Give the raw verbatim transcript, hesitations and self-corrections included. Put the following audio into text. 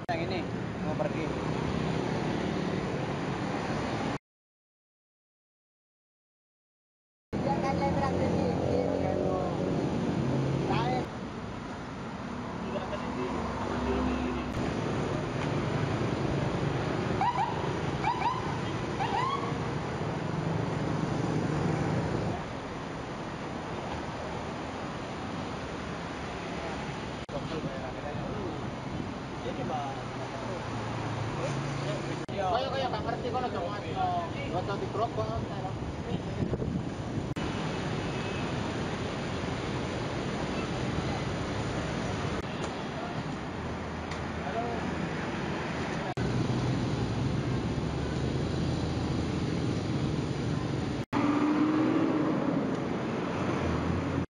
Yang ini mau pergi. Jangan lebrang di sini kalau naik. Tidak akan di ini. Kaya kaya gak ngerti kalau jangan. Gak tahu di kerok kok.